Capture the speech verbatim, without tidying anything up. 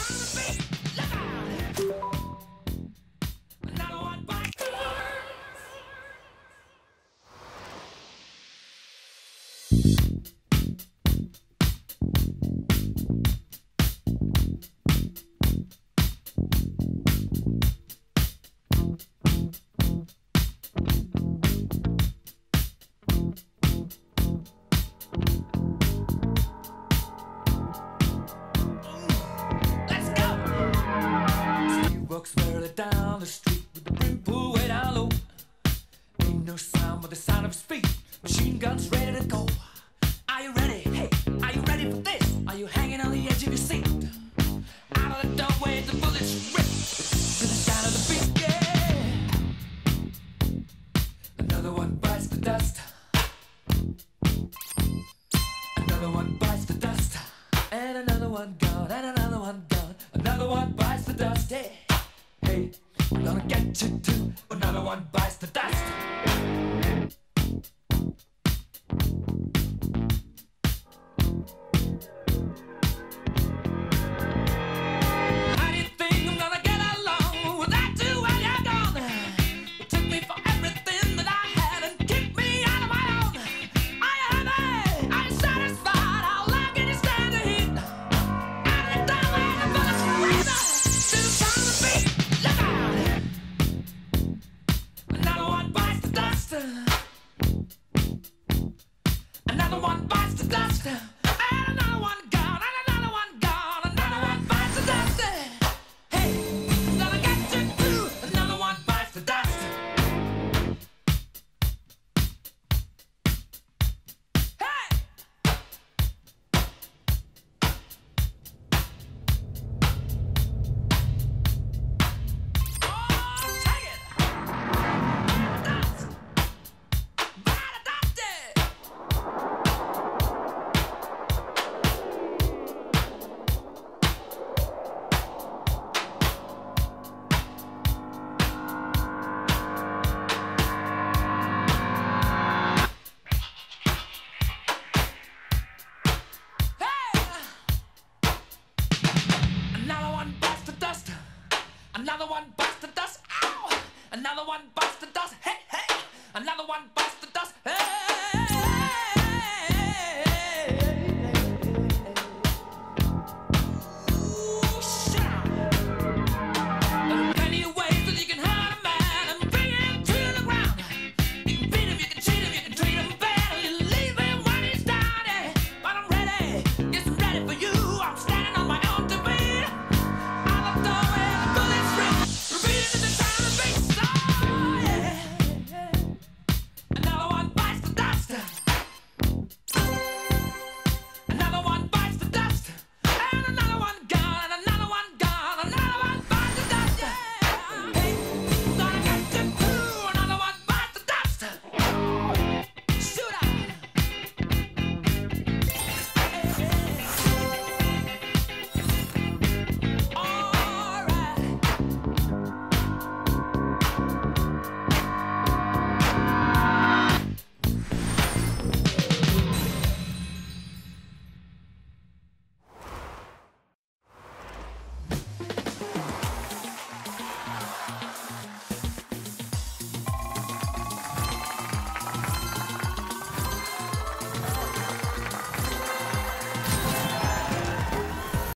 Walks merrily down the street with the brim pulled way down low. Ain't no sound but the sound of his feet. Machine guns ready to go. Are you ready? Hey, are you ready for this? Are you hanging on the edge of your seat? Out of the doorway, the bullets rip to the sound of the beat. Yeah. Another one bites the dust. Another one bites the dust. And another one gone. And another one gone. Another one bites the dust. Yeah. Hey, I'm gonna get you too. Another one bites the dust. How do you think I'm gonna get along without you when you're gone? You took me for everything that I had and kicked me out of my own. Are you happy? Are you satisfied? How long can you stand the heat? Out of the doorway, the bullets razor to the sound of the beat. Look out! Another one bites the dust. Another one bites the dust. And another one gone. And another one gone. Another one bites the dust. Hey, I'm gonna get you too. Another one bites the dust. Hey! Oh, take it! Dust! Bite the dust! Another one bites the dust. Another one bites the dust. Ow! Another one bites the dust. Hey, hey! Another one bites